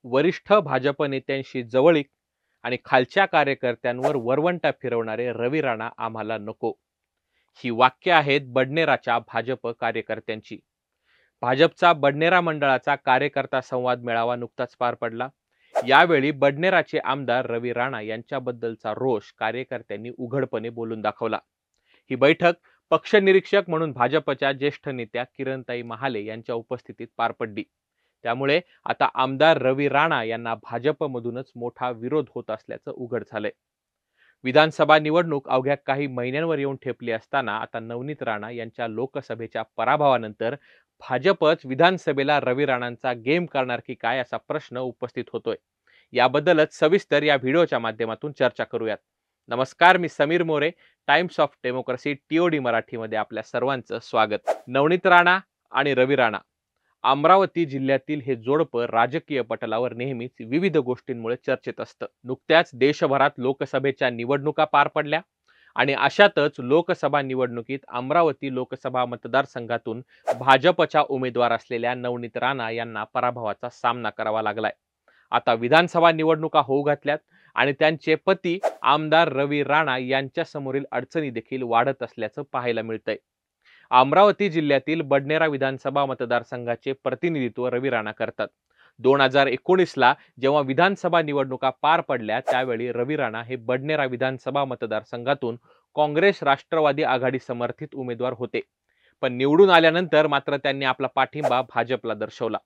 वरिष्ठ भाजप नेत्यांशी जवळीक आणि खालच्या कार्यकर्त्यांवर वरवंटा फिरवणारे रवी राणा आम्हाला नको. ही वाक्य आहेत बडनेराच्या भाजप कार्यकर्त्यांची. भाजपचा बडनेरा मंडळाचा कार्यकर्ता संवाद मेळावा नुकताच पार पडला. यावेळी बडनेराचे आमदार रवी राणा यांच्याबद्दलचा रोष कार्यकर्त्यांनी उघडपणे बोलून दाखवला. ही बैठक पक्ष निरीक्षक म्हणून भाजपच्या ज्येष्ठ नेत्या किरणताई महाले यांच्या उपस्थितीत पार पडली. त्यामुळे आता आमदार रवी राणा यांना भाजपमधूनच मोठा विरोध होत असल्याचं उघड झालंय. विधानसभा निवडणूक अवघ्या काही महिन्यांवर येऊन ठेपली असताना आता नवनीत राणा यांच्या लोकसभेच्या पराभवानंतर भाजपच विधानसभेला रवी राणांचा गेम करणार की काय असा प्रश्न उपस्थित होतोय. याबद्दलच सविस्तर या व्हिडिओच्या माध्यमातून चर्चा करूयात. नमस्कार, मी Sameer More. Times of Democracy TOD मराठीमध्ये आपल्या सर्वांचं स्वागत. नवनीत राणा आणि रवी राणा अमरावती जिल्ह्यातील हे जोडपं राजकीय पटलावर नेहमीच विविध गोष्टींमुळे चर्चेत असतं. नुकत्याच देशभरात लोकसभेच्या निवडणुका पार पडल्या आणि अशातच लोकसभा निवडणुकीत अमरावती लोकसभा मतदारसंघातून भाजपच्या उमेदवार असलेल्या नवनीत राणा यांना पराभवाचा सामना करावा लागलाय. आता विधानसभा निवडणुका होऊ घातल्यात आणि त्यांचे पती आमदार रवी राणा यांच्या समोरील अडचणी देखील वाढत असल्याचं पाहायला मिळतंय. अमरावती जिल्ह्यातील बडनेरा विधानसभा मतदारसंघाचे प्रतिनिधित्व रवी राणा करतात. 2019ला जेव्हा विधानसभा निवडणुका पार पडल्या त्यावेळी रवी राणा हे बडनेरा विधानसभा मतदारसंघातून काँग्रेस राष्ट्रवादी आघाडी समर्थित उमेदवार होते. पण निवडून आल्यानंतर मात्र त्यांनी आपला पाठिंबा भाजपला दर्शवला.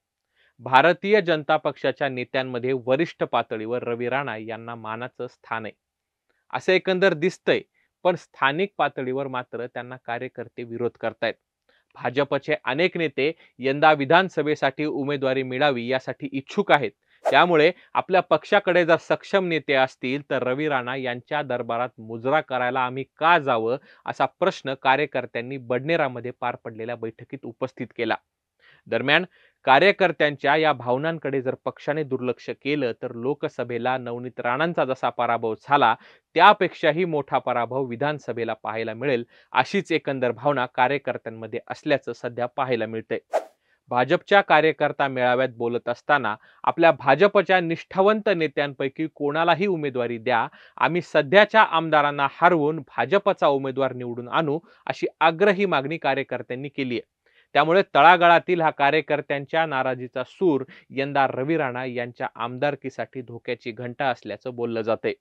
भारतीय जनता पक्षाच्या नेत्यांमध्ये वरिष्ठ पातळीवर रवी राणा यांना मानाचं स्थान आहे असं एकंदर दिसतंय. पण स्थानिक पातळीवर मात्र त्यांना कार्यकर्ते विरोध करतायत. भाजपचे अनेक नेते यंदा विधानसभेसाठी उमेदवारी मिळावी यासाठी इच्छुक आहेत. त्यामुळे आपल्या पक्षाकडे जर सक्षम नेते असतील तर रवी राणा यांच्या दरबारात मुजरा करायला आम्ही का जावं असा प्रश्न कार्यकर्त्यांनी बडनेरामध्ये पार पडलेल्या बैठकीत उपस्थित केला. दरम्यान कार्यकर्त्यांच्या या भावनांकडे जर पक्षाने दुर्लक्ष केलं तर लोकसभेला नवनीत राणांचा जसा पराभव झाला त्यापेक्षाही मोठा पराभव विधानसभेला पाहायला मिळेल अशीच एकंदर भावना कार्यकर्त्यांमध्ये असल्याचं सध्या पाहायला मिळतंय. भाजपच्या कार्यकर्ता मेळाव्यात बोलत असताना आपल्या भाजपच्या निष्ठावंत नेत्यांपैकी कोणालाही उमेदवारी द्या, आम्ही सध्याच्या आमदारांना हरवून भाजपचा उमेदवार निवडून आणू अशी आग्रही मागणी कार्यकर्त्यांनी केली आहे. त्यामुळे तळागाळातील हा कार्यकर्त्यांच्या नाराजीचा सूर यंदा रवी राणा यांच्या आमदारकीसाठी धोक्याची घंटा असल्याचं बोललं जाते.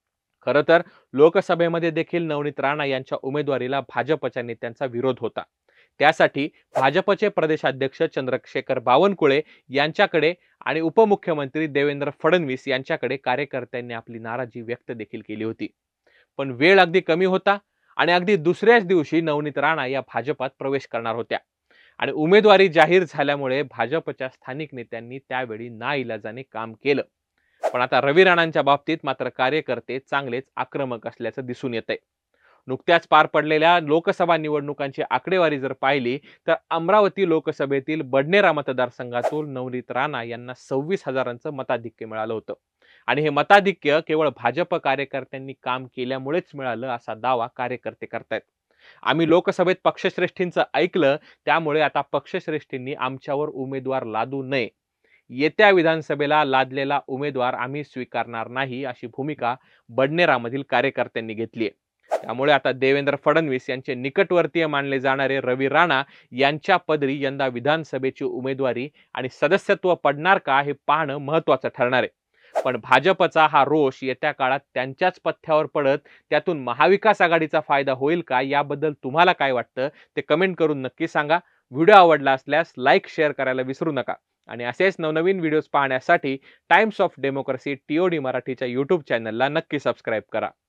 खरं तर लोकसभेमध्ये देखील नवनीत राणा यांच्या उमेदवारीला भाजपच्या नेत्यांचा विरोध होता. त्यासाठी भाजपचे प्रदेशाध्यक्ष चंद्रशेखर बावनकुळे यांच्याकडे आणि उपमुख्यमंत्री देवेंद्र फडणवीस यांच्याकडे कार्यकर्त्यांनी आपली नाराजी व्यक्त देखील केली होती. पण वेळ अगदी कमी होता आणि अगदी दुसऱ्याच दिवशी नवनीत राणा या भाजपात प्रवेश करणार होत्या आणि उमेदवारी जाहीर झाल्यामुळे भाजपच्या स्थानिक नेत्यांनी त्यावेळी नाईलाजाने काम केलं. पण आता रवी राणांच्या बाबतीत मात्र कार्यकर्ते चांगलेच आक्रमक असल्याचं दिसून येतंय. नुकत्याच पार पडलेल्या लोकसभा निवडणुकांची आकडेवारी जर पाहिली तर अमरावती लोकसभेतील बडनेरा मतदारसंघातून नवनीत राणा यांना 26,000चं मताधिक्य मिळालं होतं आणि हे मताधिक्य केवळ भाजप कार्यकर्त्यांनी काम केल्यामुळेच मिळालं असा दावा कार्यकर्ते करतायत. आम्ही लोकसभेत पक्षश्रेष्ठींचं ऐकलं त्यामुळे आता पक्षश्रेष्ठींनी आमच्यावर उमेदवार लादू नये. येत्या विधानसभेला लादलेला उमेदवार आम्ही स्वीकारणार नाही अशी भूमिका बडनेरामधील कार्यकर्त्यांनी घेतली आहे. त्यामुळे आता देवेंद्र फडणवीस यांचे निकटवर्तीय मानले जाणारे रवी राणा यांच्या पदरी यंदा विधानसभेची उमेदवारी आणि सदस्यत्व पडणार का हे पाहणं महत्त्वाचं ठरणार आहे. पण भाजपचा हा रोष येत्या काळात त्यांच्याच पथ्यावर पडत त्यातून महाविकास आघाडीचा फायदा होईल का याबद्दल तुम्हाला काय वाटतं ते कमेंट करून नक्की सांगा. व्हिडिओ आवडला असल्यास लाईक शेअर करायला विसरू नका आणि असेच नवनवीन व्हिडिओज पाहण्यासाठी टाइम्स ऑफ डेमोक्रेसी TOD मराठीच्या YouTube चॅनलला नक्की सबस्क्राईब करा.